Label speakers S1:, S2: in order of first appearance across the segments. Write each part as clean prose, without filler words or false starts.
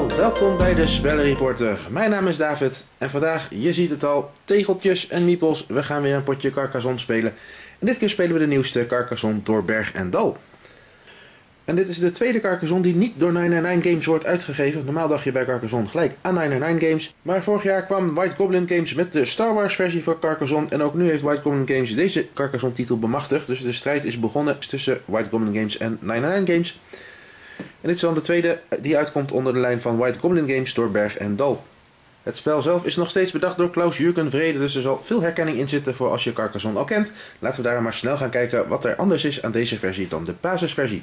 S1: Welkom bij de Spellenreporter. Mijn naam is David en vandaag, je ziet het al, tegeltjes en miepels. We gaan weer een potje Carcassonne spelen. En dit keer spelen we de nieuwste Carcassonne door Berg en Dal. En dit is de tweede Carcassonne die niet door 999 Games wordt uitgegeven. Normaal dacht je bij Carcassonne gelijk aan 999 Games. Maar vorig jaar kwam White Goblin Games met de Star Wars versie voor Carcassonne. En ook nu heeft White Goblin Games deze Carcassonne titel bemachtigd. Dus de strijd is begonnen tussen White Goblin Games en 999 Games. En dit is dan de tweede die uitkomt onder de lijn van White Goblin Games door Berg en Dal. Het spel zelf is nog steeds bedacht door Klaus-Jürgen Wrede, dus er zal veel herkenning in zitten voor als je Carcassonne al kent. Laten we daar maar snel gaan kijken wat er anders is aan deze versie dan de basisversie.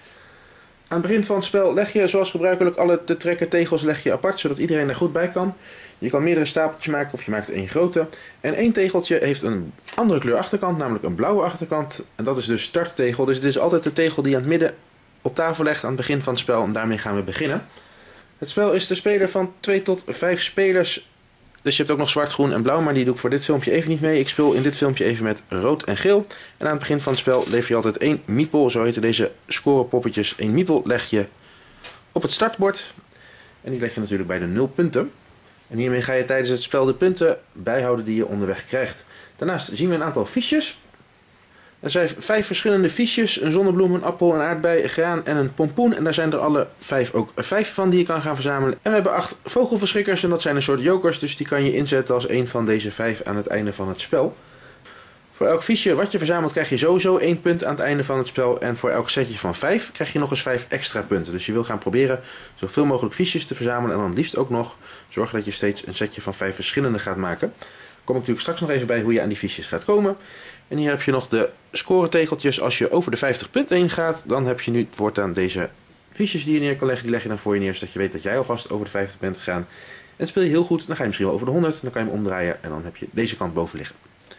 S1: Aan het begin van het spel leg je zoals gebruikelijk alle te trekken tegels leg je apart, zodat iedereen er goed bij kan. Je kan meerdere stapeltjes maken of je maakt één grote. En één tegeltje heeft een andere kleur achterkant, namelijk een blauwe achterkant. En dat is de starttegel, dus dit is altijd de tegel die je aan het midden op tafel legt aan het begin van het spel. En daarmee gaan we beginnen. Het spel is te spelen van 2 tot 5 spelers. Dus je hebt ook nog zwart, groen en blauw, maar die doe ik voor dit filmpje even niet mee. Ik speel in dit filmpje even met rood en geel. En aan het begin van het spel lever je altijd 1 miepel, zo heten deze scorepoppetjes. 1 miepel leg je op het startbord. En die leg je natuurlijk bij de 0 punten. En hiermee ga je tijdens het spel de punten bijhouden die je onderweg krijgt. Daarnaast zien we een aantal fiches. Er zijn 5 verschillende fiches, een zonnebloem, een appel, een aardbei, een graan en een pompoen. En daar zijn er alle 5 ook 5 van die je kan gaan verzamelen. En we hebben 8 vogelverschrikkers en dat zijn een soort jokers, dus die kan je inzetten als een van deze 5 aan het einde van het spel. Voor elk fiche wat je verzamelt krijg je sowieso 1 punt aan het einde van het spel. En voor elk setje van 5 krijg je nog eens 5 extra punten. Dus je wil gaan proberen zoveel mogelijk fiches te verzamelen en dan liefst ook nog zorgen dat je steeds een setje van 5 verschillende gaat maken. Daar kom ik natuurlijk straks nog even bij hoe je aan die fiches gaat komen. En hier heb je nog de scoretegeltjes. Als je over de 50 punten heen gaat, dan heb je nu voortaan deze fiches die je neer kan leggen. Die leg je dan voor je neer, zodat je weet dat jij alvast over de 50 bent gegaan. En speel je heel goed, dan ga je misschien wel over de 100. Dan kan je hem omdraaien en dan heb je deze kant boven liggen.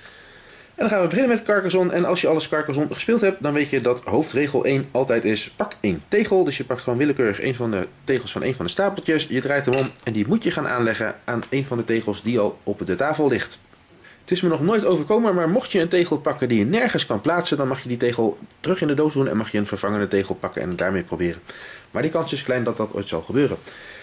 S1: En dan gaan we beginnen met Carcassonne. En als je alles Carcassonne gespeeld hebt, dan weet je dat hoofdregel 1 altijd is: pak 1 tegel. Dus je pakt gewoon willekeurig een van de tegels van een van de stapeltjes. Je draait hem om en die moet je gaan aanleggen aan een van de tegels die al op de tafel ligt. Het is me nog nooit overkomen, maar mocht je een tegel pakken die je nergens kan plaatsen, dan mag je die tegel terug in de doos doen en mag je een vervangende tegel pakken en het daarmee proberen. Maar die kans is klein dat dat ooit zal gebeuren.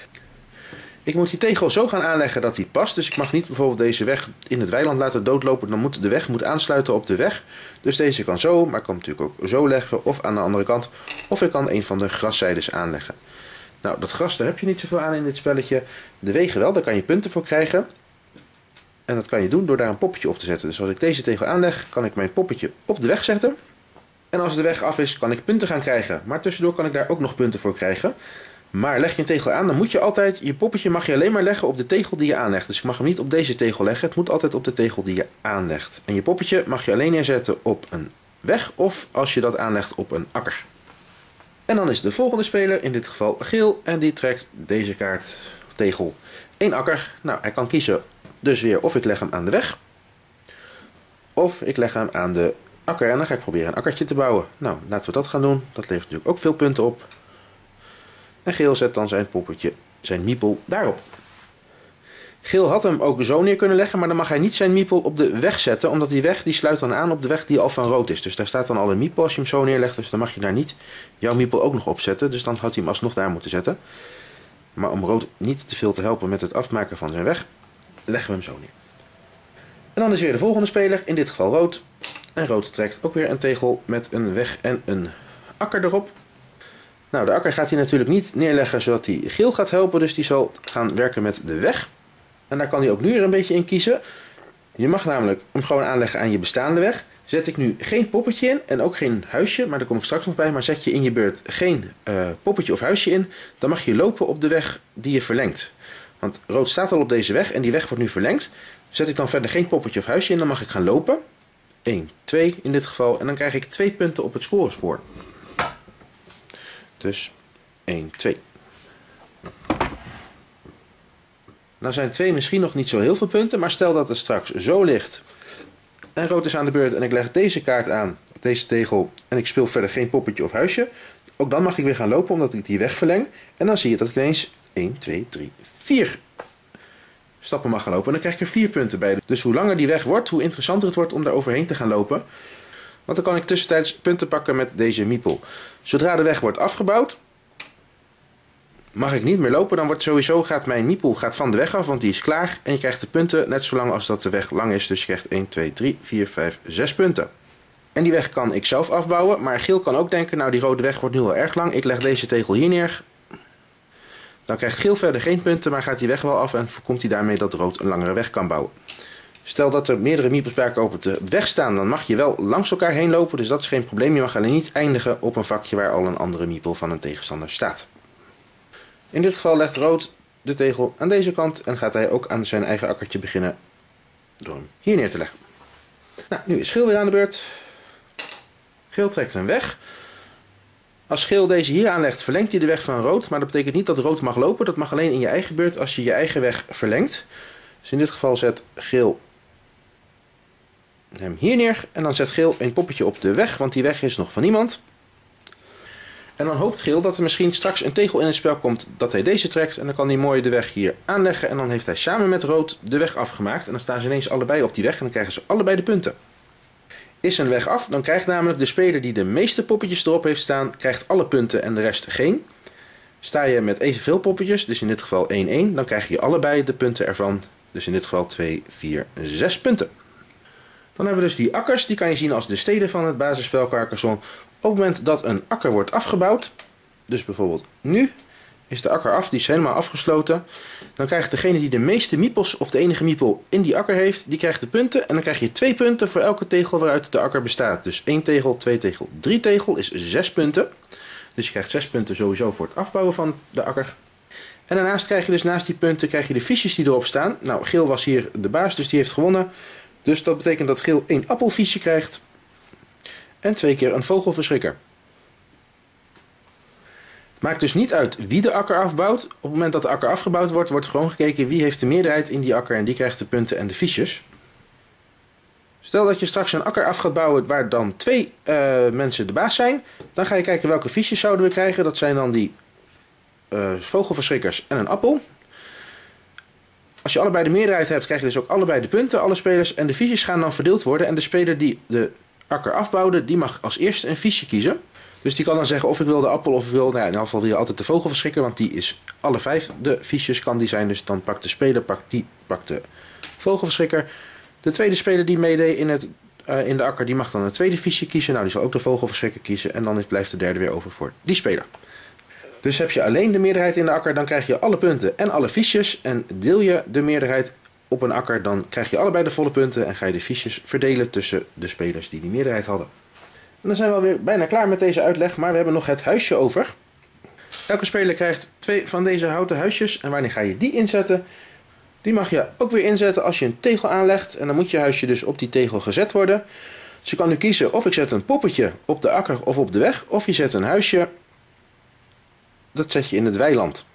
S1: Ik moet die tegel zo gaan aanleggen dat die past, dus ik mag niet bijvoorbeeld deze weg in het weiland laten doodlopen, dan moet de weg aansluiten op de weg. Dus deze kan zo, maar ik kan natuurlijk ook zo leggen of aan de andere kant, of ik kan een van de graszijdes aanleggen. Nou, dat gras daar heb je niet zoveel aan in dit spelletje. De wegen wel, daar kan je punten voor krijgen. En dat kan je doen door daar een poppetje op te zetten. Dus als ik deze tegel aanleg, kan ik mijn poppetje op de weg zetten. En als de weg af is, kan ik punten gaan krijgen. Maar tussendoor kan ik daar ook nog punten voor krijgen. Maar leg je een tegel aan, dan moet je altijd, je poppetje mag je alleen maar leggen op de tegel die je aanlegt. Dus ik mag hem niet op deze tegel leggen, het moet altijd op de tegel die je aanlegt. En je poppetje mag je alleen neerzetten op een weg of als je dat aanlegt op een akker. En dan is de volgende speler, in dit geval geel, en die trekt deze kaart, of tegel, 1 akker. Nou, hij kan kiezen dus weer of ik leg hem aan de weg, of ik leg hem aan de akker en dan ga ik proberen een akkertje te bouwen. Nou, laten we dat gaan doen. Dat levert natuurlijk ook veel punten op. En geel zet dan zijn poppetje, zijn miepel, daarop. Geel had hem ook zo neer kunnen leggen, maar dan mag hij niet zijn miepel op de weg zetten, omdat die weg die sluit dan aan op de weg die al van rood is. Dus daar staat dan al een miepel als je hem zo neerlegt, dus dan mag je daar niet jouw miepel ook nog op zetten. Dus dan had hij hem alsnog daar moeten zetten. Maar om rood niet te veel te helpen met het afmaken van zijn weg, leggen we hem zo neer. En dan is weer de volgende speler, in dit geval rood. En rood trekt ook weer een tegel met een weg en een akker erop. Nou, de akker gaat hij natuurlijk niet neerleggen zodat hij geel gaat helpen, dus die zal gaan werken met de weg. En daar kan hij ook nu weer een beetje in kiezen. Je mag namelijk hem gewoon aanleggen aan je bestaande weg. Zet ik nu geen poppetje in en ook geen huisje, maar daar kom ik straks nog bij. Maar zet je in je beurt geen poppetje of huisje in, dan mag je lopen op de weg die je verlengt. Want rood staat al op deze weg en die weg wordt nu verlengd. Zet ik dan verder geen poppetje of huisje in, dan mag ik gaan lopen. 1, 2 in dit geval. En dan krijg ik 2 punten op het scorespoor. Dus 1, 2. Nou zijn 2 misschien nog niet zo heel veel punten, maar stel dat het straks zo ligt. En rood is aan de beurt en ik leg deze kaart aan, deze tegel, en ik speel verder geen poppetje of huisje. Ook dan mag ik weer gaan lopen omdat ik die weg verleng. En dan zie je dat ik ineens 1, 2, 3, 4 stappen mag gaan lopen. En dan krijg ik er 4 punten bij. Dus hoe langer die weg wordt, hoe interessanter het wordt om daar overheen te gaan lopen. Want dan kan ik tussentijds punten pakken met deze miepel. Zodra de weg wordt afgebouwd, mag ik niet meer lopen, dan wordt sowieso gaat mijn miepel van de weg af, want die is klaar. En je krijgt de punten net zolang als dat de weg lang is. Dus je krijgt 1, 2, 3, 4, 5, 6 punten. En die weg kan ik zelf afbouwen, maar geel kan ook denken, nou die rode weg wordt nu al erg lang. Ik leg deze tegel hier neer. Dan krijgt geel verder geen punten, maar gaat die weg wel af en voorkomt hij daarmee dat rood een langere weg kan bouwen. Stel dat er meerdere miepels bij elkaar op de weg staan, dan mag je wel langs elkaar heen lopen, dus dat is geen probleem. Je mag alleen niet eindigen op een vakje waar al een andere miepel van een tegenstander staat. In dit geval legt rood de tegel aan deze kant en gaat hij ook aan zijn eigen akkertje beginnen door hem hier neer te leggen. Nou, nu is geel weer aan de beurt. Geel trekt hem weg. Als geel deze hier aanlegt, verlengt hij de weg van rood, maar dat betekent niet dat rood mag lopen. Dat mag alleen in je eigen beurt als je je eigen weg verlengt. Dus in dit geval zet geel hem hier neer en dan zet geel een poppetje op de weg, want die weg is nog van niemand. En dan hoopt geel dat er misschien straks een tegel in het spel komt dat hij deze trekt en dan kan hij mooi de weg hier aanleggen en dan heeft hij samen met rood de weg afgemaakt en dan staan ze ineens allebei op die weg en dan krijgen ze allebei de punten. Is een weg af, dan krijgt namelijk de speler die de meeste poppetjes erop heeft staan, krijgt alle punten en de rest geen. Sta je met evenveel poppetjes, dus in dit geval 1-1, dan krijg je allebei de punten ervan. Dus in dit geval 2, 4, 6 punten. Dan hebben we dus die akkers, die kan je zien als de steden van het basisspel Carcassonne. Op het moment dat een akker wordt afgebouwd, dus bijvoorbeeld nu, is de akker af, die is helemaal afgesloten. Dan krijgt degene die de meeste miepels of de enige miepel in die akker heeft, die krijgt de punten. En dan krijg je 2 punten voor elke tegel waaruit de akker bestaat. Dus 1 tegel, 2 tegel, 3 tegel is 6 punten. Dus je krijgt 6 punten sowieso voor het afbouwen van de akker. En daarnaast krijg je dus naast die punten krijg je de fiches die erop staan. Nou, geel was hier de baas, dus die heeft gewonnen. Dus dat betekent dat geel 1 appelfiche krijgt. En 2 keer een vogelverschrikker. Het maakt dus niet uit wie de akker afbouwt. Op het moment dat de akker afgebouwd wordt, wordt gewoon gekeken wie heeft de meerderheid in die akker en die krijgt de punten en de fiches. Stel dat je straks een akker af gaat bouwen waar dan 2 mensen de baas zijn. Dan ga je kijken welke fiches zouden we krijgen. Dat zijn dan die vogelverschrikkers en een appel. Als je allebei de meerderheid hebt, krijg je dus ook allebei de punten, alle spelers. En de fiches gaan dan verdeeld worden. En de speler die de akker afbouwde, die mag als eerste een fiche kiezen. Dus die kan dan zeggen of ik wil de appel of ik wil, nou in ieder geval wil je altijd de vogelverschrikker, want die is alle 5 de fiches kan die zijn. Dus dan pakt de speler, pakt de vogelverschrikker. De tweede speler die meedeed in de akker, die mag dan een tweede fiche kiezen. Nou, die zal ook de vogelverschrikker kiezen. En dan blijft de derde weer over voor die speler. Dus heb je alleen de meerderheid in de akker, dan krijg je alle punten en alle fiches. En deel je de meerderheid op een akker, dan krijg je allebei de volle punten. En ga je de fiches verdelen tussen de spelers die meerderheid hadden. En dan zijn we alweer bijna klaar met deze uitleg, maar we hebben nog het huisje over. Elke speler krijgt 2 van deze houten huisjes. En wanneer ga je die inzetten? Die mag je ook weer inzetten als je een tegel aanlegt. En dan moet je huisje dus op die tegel gezet worden. Dus je kan nu kiezen of ik zet een poppetje op de akker of op de weg. Of je zet een huisje, dat zet je in het weiland.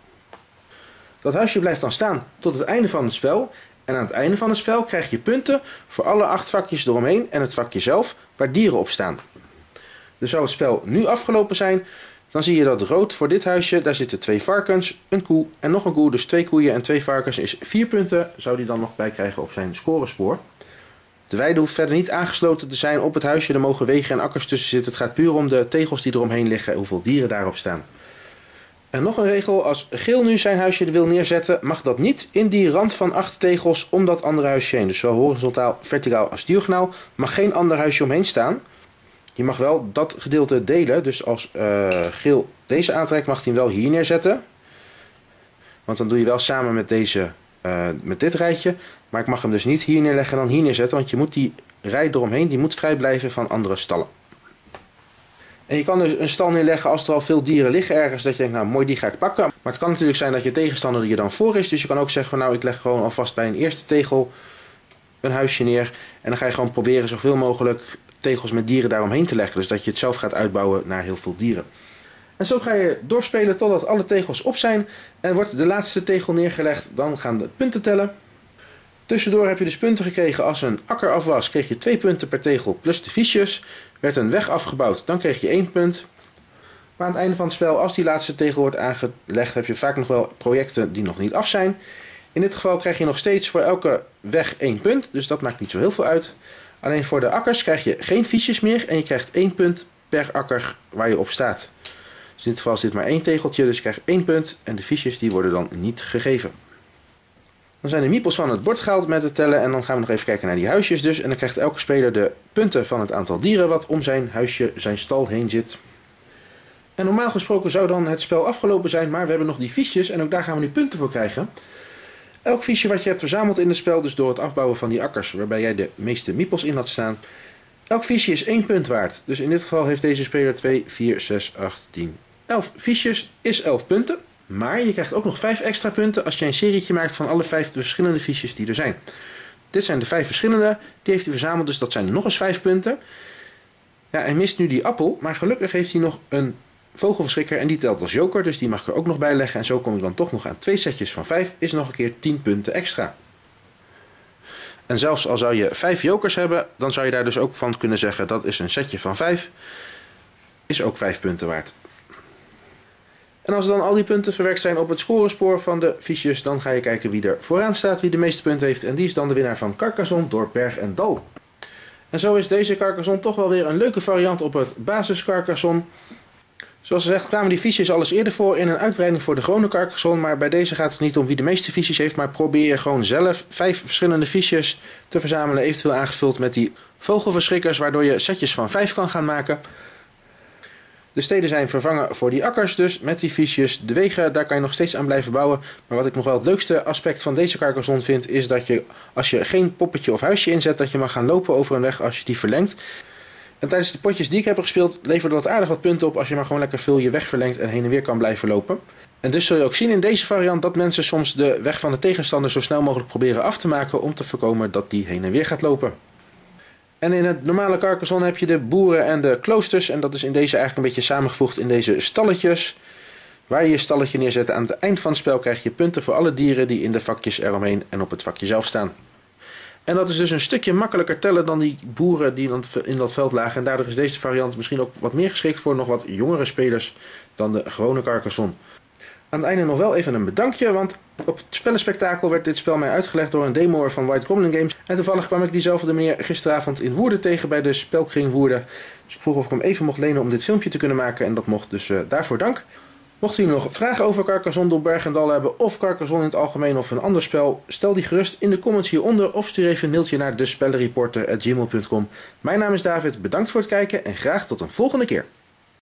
S1: Dat huisje blijft dan staan tot het einde van het spel. En aan het einde van het spel krijg je punten voor alle 8 vakjes eromheen en het vakje zelf waar dieren op staan. Dus zou het spel nu afgelopen zijn, dan zie je dat rood voor dit huisje, daar zitten 2 varkens, een koe en nog een koe. Dus 2 koeien en 2 varkens is 4 punten, zou die dan nog bij krijgen op zijn scorespoor. De weide hoeft verder niet aangesloten te zijn op het huisje, er mogen wegen en akkers tussen zitten. Het gaat puur om de tegels die eromheen liggen, hoeveel dieren daarop staan. En nog een regel, als geel nu zijn huisje wil neerzetten, mag dat niet in die rand van 8 tegels om dat andere huisje heen. Dus zowel horizontaal, verticaal als diagonaal mag geen ander huisje omheen staan. Je mag wel dat gedeelte delen, dus als geel deze aantrekt mag hij hem wel hier neerzetten. Want dan doe je wel samen met dit rijtje. Maar ik mag hem dus niet hier neerleggen en dan hier neerzetten, want je moet die rij eromheen, die moet vrij blijven van andere stallen. En je kan dus een stal neerleggen als er al veel dieren liggen ergens, dat je denkt, nou mooi, die ga ik pakken. Maar het kan natuurlijk zijn dat je tegenstander er dan voor is. Dus je kan ook zeggen van nou, ik leg gewoon alvast bij een eerste tegel een huisje neer. En dan ga je gewoon proberen zoveel mogelijk tegels met dieren daaromheen te leggen. Dus dat je het zelf gaat uitbouwen naar heel veel dieren. En zo ga je doorspelen totdat alle tegels op zijn. En wordt de laatste tegel neergelegd, dan gaan de punten tellen. Tussendoor heb je dus punten gekregen. Als een akker af was, kreeg je 2 punten per tegel plus de fiches. Werd een weg afgebouwd, dan kreeg je 1 punt. Maar aan het einde van het spel, als die laatste tegel wordt aangelegd, heb je vaak nog wel projecten die nog niet af zijn. In dit geval krijg je nog steeds voor elke weg 1 punt, dus dat maakt niet zo heel veel uit. Alleen voor de akkers krijg je geen fiches meer en je krijgt 1 punt per akker waar je op staat. Dus in dit geval is dit maar 1 tegeltje, dus je krijgt 1 punt en de fiches die worden dan niet gegeven. Dan zijn de meeples van het bord gehaald met het tellen en dan gaan we nog even kijken naar die huisjes dus. En dan krijgt elke speler de punten van het aantal dieren wat om zijn huisje, zijn stal heen zit. En normaal gesproken zou dan het spel afgelopen zijn, maar we hebben nog die fiches en ook daar gaan we nu punten voor krijgen. Elk fiche wat je hebt verzameld in het spel, dus door het afbouwen van die akkers waarbij jij de meeste meeples in had staan. Elk fiche is 1 punt waard. Dus in dit geval heeft deze speler 2, 4, 6, 8, 10, 11 fiches is 11 punten. Maar je krijgt ook nog 5 extra punten als je een serietje maakt van alle 5 verschillende fiches die er zijn. Dit zijn de 5 verschillende, die heeft hij verzameld, dus dat zijn nog eens 5 punten. Ja, hij mist nu die appel, maar gelukkig heeft hij nog een vogelverschrikker en die telt als joker, dus die mag ik er ook nog bij leggen. En zo kom ik dan toch nog aan 2 setjes van 5, is nog een keer 10 punten extra. En zelfs al zou je 5 jokers hebben, dan zou je daar dus ook van kunnen zeggen dat is een setje van 5, is ook 5 punten waard. En als dan al die punten verwerkt zijn op het scorespoor van de fiches, dan ga je kijken wie er vooraan staat, wie de meeste punten heeft. En die is dan de winnaar van Carcassonne door Berg en Dal. En zo is deze Carcassonne toch wel weer een leuke variant op het basis Carcassonne. Zoals gezegd kwamen die fiches al eens eerder voor in een uitbreiding voor de gewone Carcassonne. Maar bij deze gaat het niet om wie de meeste fiches heeft, maar probeer je gewoon zelf 5 verschillende fiches te verzamelen. Eventueel aangevuld met die vogelverschrikkers, waardoor je setjes van 5 kan gaan maken. De steden zijn vervangen voor die akkers, dus met die fiches. De wegen, daar kan je nog steeds aan blijven bouwen. Maar wat ik nog wel het leukste aspect van deze Carcassonne vind, is dat je, als je geen poppetje of huisje inzet, dat je mag gaan lopen over een weg als je die verlengt. En tijdens de potjes die ik heb gespeeld, leverde dat aardig wat punten op als je maar gewoon lekker veel je weg verlengt en heen en weer kan blijven lopen. En dus zul je ook zien in deze variant dat mensen soms de weg van de tegenstander zo snel mogelijk proberen af te maken om te voorkomen dat die heen en weer gaat lopen. En in het normale Carcassonne heb je de boeren en de kloosters. En dat is in deze eigenlijk een beetje samengevoegd in deze stalletjes. Waar je je stalletje neerzet aan het eind van het spel krijg je punten voor alle dieren die in de vakjes eromheen en op het vakje zelf staan. En dat is dus een stukje makkelijker tellen dan die boeren die in dat veld lagen. En daardoor is deze variant misschien ook wat meer geschikt voor nog wat jongere spelers dan de gewone Carcassonne. Aan het einde nog wel even een bedankje, want op het spellenspectakel werd dit spel mij uitgelegd door een demoer van White Goblin Games. En toevallig kwam ik diezelfde meneer gisteravond in Woerden tegen bij de spelkring Woerden. Dus ik vroeg of ik hem even mocht lenen om dit filmpje te kunnen maken en dat mocht, dus daarvoor dank. Mochten jullie nog vragen over Carcassonne door Berg en Dal hebben of Carcassonne in het algemeen of een ander spel, stel die gerust in de comments hieronder of stuur even een mailtje naar despellenreporter@gmail.com. Mijn naam is David, bedankt voor het kijken en graag tot een volgende keer.